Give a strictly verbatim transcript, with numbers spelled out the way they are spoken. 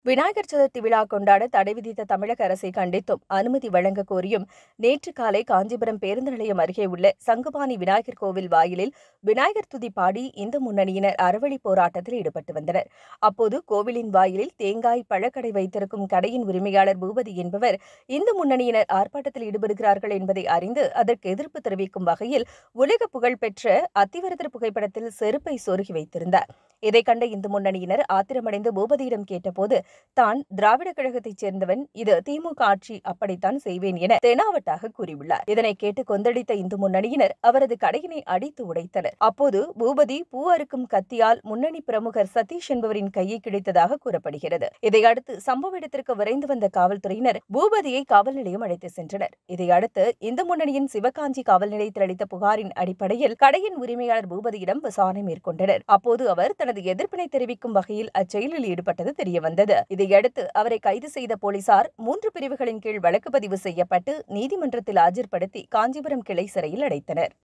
விநாயகர் சதுர்த்தி விழா கொண்டாட தடை விதித்த தமிழக அரசை கண்டித்தும் அனுமதி வழங்க கோரியும் நேற்று காலை காஞ்சிபுரம் பேருந்து நிலையம் அருகே உள்ள சங்குபாணி விநாயகர் கோவில் வாயிலில் விநாயகர் துதி பாடி இந்து முன்னணியினர் அறவழி போராட்டத்தில் ஈடுபட்டு வந்தனர். அப்போது கோவிலின் வாயிலில் தேங்காய் பழக்கடை வைத்திருக்கும் கடையின் உரிமையாளர் பூபதி என்பவர் இந்து முன்னணியினர் ஆர்ப்பாட்டத்தில் ஈடுபடுகிறார்கள் என்பதை அறிந்து அதற்கு எதிர்ப்பு தெரிவிக்கும் வகையில் உலக புகழ்பெற்ற அத்திவரதர் புகைப்படத்தில் செருப்பை சொருகி வைத்திருந்தார். இதை கண்ட இந்து முன்னணியினர் ஆத்திரமடைந்து பூபதியிடம் கேட்டபோது தான் திராவிட கழகத்தைச் சேர்ந்தவன், இது திமுக ஆட்சி, அப்படித்தான் செய்வேன் என தெனாவட்டாக கூறியுள்ளார். இதனை கேட்டு கொந்தளித்த இந்து முன்னணியினர் அவரது கடையினை அடித்து உடைத்தனர். அப்போது பூபதி பூ அறுக்கும் கத்தியால் முன்னணி பிரமுகர் சதீஷ் என்பவரின் கையை கிழித்ததாக கூறப்படுகிறது. இதையடுத்து சம்பவ இடத்திற்கு விரைந்து வந்த காவல்துறையினர் பூபதியை காவல் நிலையம் அழைத்து சென்றனர். இதையடுத்து இந்து முன்னணியின் சிவகாஞ்சி காவல் நிலையத்தில் அளித்த புகாரின் அடிப்படையில் கடையின் உரிமையாளர் பூபதியிடம் விசாரணை மேற்கொண்டனர். அப்போது அவர் தனது எதிர்ப்பினை தெரிவிக்கும் வகையில் அச்செயலில் ஈடுபட்டது தெரியவந்தது. இதையடுத்து அவரை கைது செய்த போலீசார் மூன்று பிரிவுகளின் கீழ் வழக்கு பதிவு செய்யப்பட்டு நீதிமன்றத்தில் ஆஜர்படுத்தி காஞ்சிபுரம் கிளை சிறையில் அடைத்தனர்.